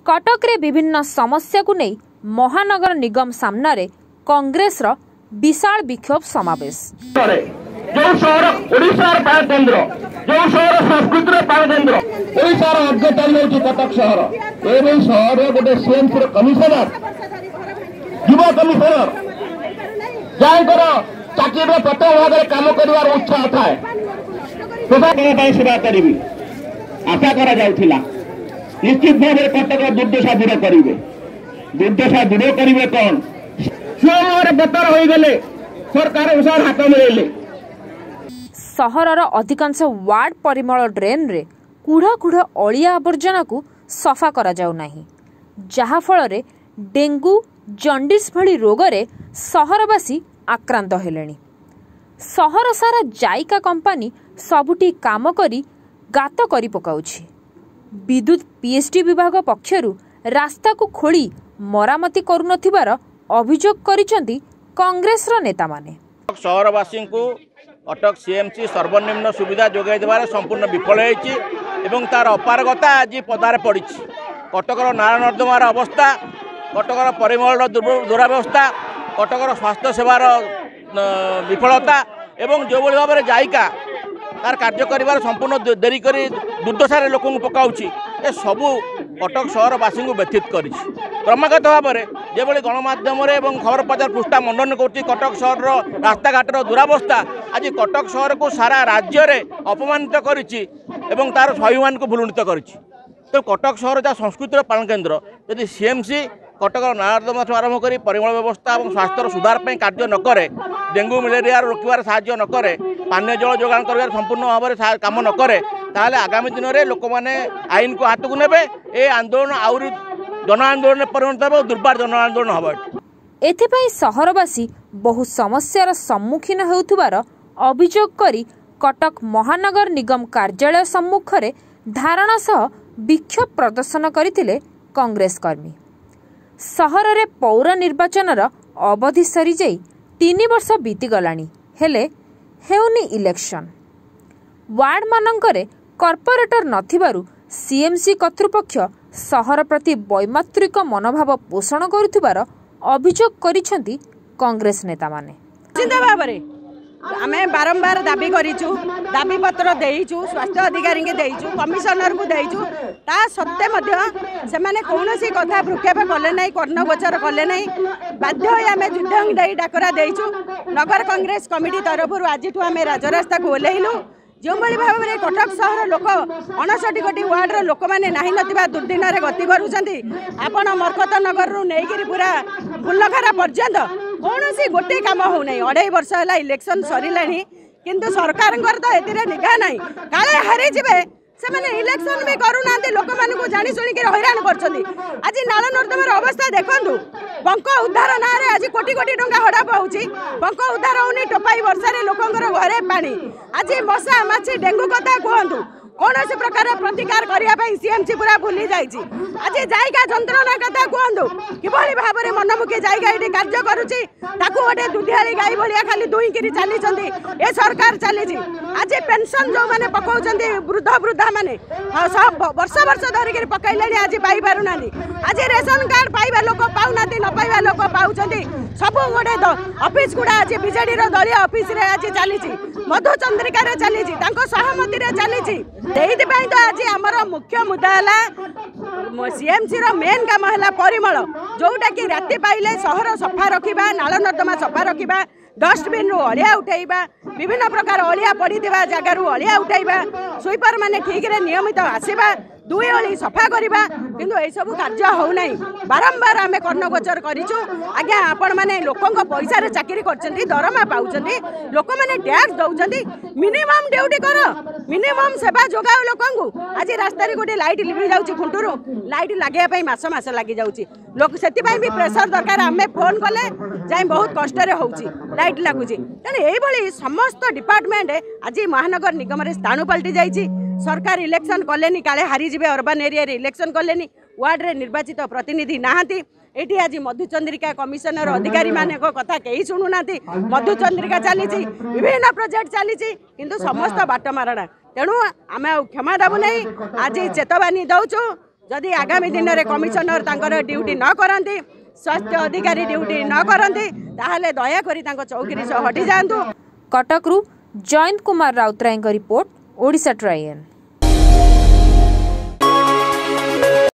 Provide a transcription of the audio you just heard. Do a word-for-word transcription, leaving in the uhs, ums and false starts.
कटक रे विभिन्न समस्या को नहीं महानगर निगम सामने कांग्रेस रो विशाल विक्षोभ समावेश। जो शहर ओडिशार प्राणकेन्द्र जो शहर संस्कृतिर प्राणकेन्द्र ओडिशार अग्रचारी होची कटक शहर एवं शहर गोटे सीएमसी कमिशनर युव कमिशनर जाकर चाकरी प्रथम भाग में काम कर उत्साह थाए सेवा करी आशा करा जाउथिला निश्चित भाव में कटक दुर्दशा दूर करेंगे दुर्दशा दूर करेंगे कौन स्वयं बेतर हो गले सरकार उसार हाथ मिले सहरर अधिकांश वार्ड परिमल ड्रेन रे कुढ़ा कुढ़ा अलिया आवर्जना को सफा करा जाउ नाही जहा फल रे डेंगू जंडिस भली रोग रे सहरवासी आक्रांत हेलेनी। सहर सारा जाइका कंपनी सबुटी काम करी गात करी पकाउछि। विद्युत पीएचडी विभाग पक्षरु रास्ता को खोली मरामती करुनथिबार अभियोग करिसेंती कांग्रेस रो नेता माने। सहरवासी को कटक सीएमसी सर्वनिम्न सुविधा जोगाई देवार संपूर्ण विफल होइछि एवं तार अपारगता आज पदार पड़ी। कटकर नाला नर्दमार अवस्था कटकर परिमल दुरावस्था कटकर स्वास्थ्य सेवार विफलता एवं जो भाव में जाइका तार कार्य कर संपूर्ण देरी कर दुर्दशार लोक पकाउछि ए सबू कटक सहरवासी को व्यथित कर क्रमागत भाव में जो गणमाध्यम खबर प्रचार पृष्ठा मंडन कर कटक सहर रास्ता घाटर दुरावस्था आज कटक सहर को सारा राज्य में अपमानित कर तार स्वाभिमान को भूलुणित कर तो कटक सहर जहाँ संस्कृतिर प्राणकेन्द्र यदि सीएमसी कटक नाला आरंभ कर परिमल व्यवस्था और स्वास्थ्य सुधार पर कार्य नक डेंगू मलेरिया रोकबार साहाय्य नक पानीय जल जोगान कर संपूर्ण भाव में काम नक आगामी दिन में लोक मैंने आईन को हाथ को ने ए आंदोलन आउरी जन आंदोलन में परिणत हो दुर्बार जन आंदोलन हम एथिपाई सहरवासी बहु समस्यार सम्मुखीन होउथुबार अभियोग करी कटक महानगर निगम कार्यालय सम्मुख रे धारणा सह विक्षोभ प्रदर्शन करथिले कांग्रेस कर्मी। सहर रे पौर निर्वाचनर अवधि सरी जाई तीन वर्ष बीती गलानी हेले हेउनी इलेक्शन वार्ड मानंकरे कॉर्पोरेटर नथिबारु सीएमसी कर्तृपक्ष सहर प्रति वैमात्रिक मनोभाव पोषण करुथिबार अभियोग करिसेंती कांग्रेस नेता माने। चिंता भाबरे आमे बारंबार दाबी करिछु दाबी पत्र देइछु स्वास्थ्य अधिकारी के देइछु कमिशनर को देइछु ता सत्ते मध्य से माने कोनोसी कथा भ्रुक्षेप कले नै कर्णगोचर कले नै बाध्य होई आमे युद्धं देई डाकरा देइछु नगर कांग्रेस कमिटी तरफरु आजिठु आमे राजरास्ता को ओलेइलु जो भली भाव में कटक सहर लोक अणसठी कोटी वार्ड लोक मैंने नाही नथिबा दुर्दिन रे गति करूछंती आपण मरकत नगर रु नेइकिरी पूरा फुलखरा पर्यंत कौन गोटे कम हो नहीं अढ़ाई वर्ष है इलेक्शन सरिलानी किंतु सरकार तो ए निघा ना काले हारी जाए से मैंने इलेक्शन भी करूना लोक मान जानी शुणिक हैरान कर आज नाला नर्दमार अवस्था देखु बंक उद्धार ना आज कोटी कोटी टंका हड़प होची बंक उद्धार होनी टोपाई वर्षा लोकंर घरे पानी आज मशा माछी डेंगू कथा कहतु कौन प्रकार प्रतिकार करने सीएमसी पूरा भूली जाइए आज जायगा जंत्रणा कथा कहतु किभली भाव में मनमुखी जायगा ये कार्य करुच्ची गोटे दुधियाली गाई भाया खाली दुईकि चली ए सरकार चली आज पेंशन जो मैंने पकाउछंती वृद्ध वृद्धा मैंने सब वर्ष वर्ष धरिक पकड़े आज पाई पारना आज रेशन कार्ड पाइबा लोक पाऊना न पाइबा लोक पाउछंती सब गोटे ऑफिस गुड़ा आज बीजेडी दलीय ऑफिस रे आज चली मधुचंद्रिका चली सहमति चली तो आज आमर मुख्य मुद्दा है सीएमसी रो मेन काम है परिमल जोटा कि राति पाइले सहर सफा रखा नाल नर्दमा सफा रखा डस्टबिन रु अलिया उठेबा विभिन्न प्रकार अलिया पड़ी जगार अलिया उठेबा स्वीपर माने ठीक रे नियमित आसवा दुई ओली सफा करवा किंतु ए सब कार्य हो नहीं बारंबार आमे कर्णगोचर करिछु आज्ञा आपण माने लोकंक पैसा रे चाकरी करछंती दरमा पाउछंती लोक माने टैक्स दउछंती मिनिमम ड्यूटी कर मिनिमम सेवा जोगाओ लोकंकु आज रास्ता रे गोटे लाइट लिबि जाउची खुंटुरु लाइट लागेया पई मास मास लागि जाउची लोक सेति पई भी प्रेशर दरकार आमे फोन कले जाई बहुत कष्ट रे होउची लाइट लागुची तने एई भली समस्त डिपार्टमेंट आज महानगर निगम रे स्थान पलटि जाईची सरकार इलेक्शन कलेनी काले हारी जिबे अर्बन एरिया रे इलेक्शन कलेनी वार्ड रे निर्वाचित प्रतिनिधि नाहांती एटी आज मधुचंद्रिका कमिशनर अधिकारी माने को कथा कहीं शुणु ना मधुचंद्रिका चली विभिन्न प्रोजेक्ट चली किंतु समस्त बाट मारणा तेणु आम क्षमा देवु नहीं आज चेतवानी दौचु जदि आगामी दिन में कमिशनर तांकर ड्यूटी न करती स्वास्थ्य अधिकारी ड्यूटी न करती ताहले दयाकोरी तांको चौकी से हटि जातु। कटकरू जयंत कुमार राउतराय रिपोर्ट ओडिशा ट्रायन।